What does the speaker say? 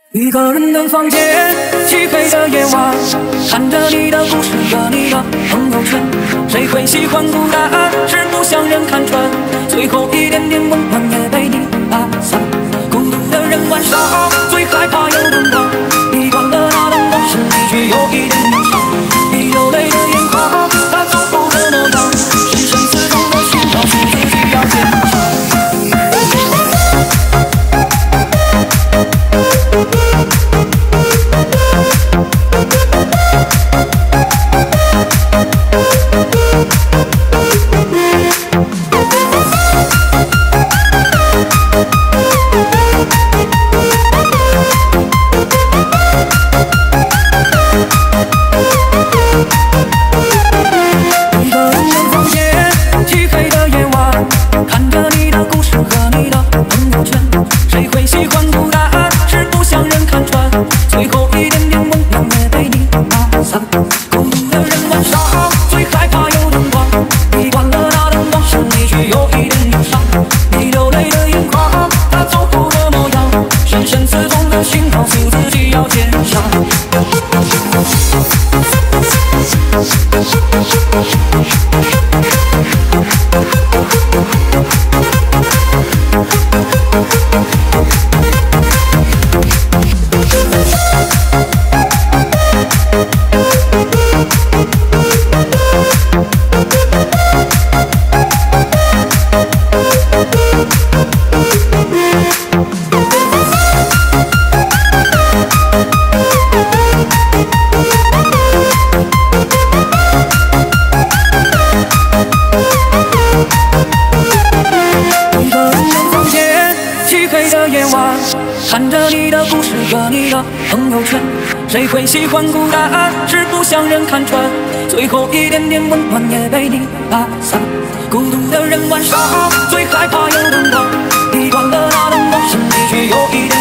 一个人的房间，漆黑的夜晚，看着你的故事和你的朋友圈。谁会喜欢孤单？是不想人看穿，最后一点点温暖也被你打散。孤独的人晚上最害怕有灯光，你关了那灯光，心里却有一点点伤。你流泪的眼眶，它走后的模样，是生死中的信号，是自己要坚强。看着你的故事和你的朋友圈，谁会喜欢孤单？是不想人看穿，最后一点点温暖也被你打散。孤独的人晚上最害怕有灯光，你关了那灯光，心里却有一点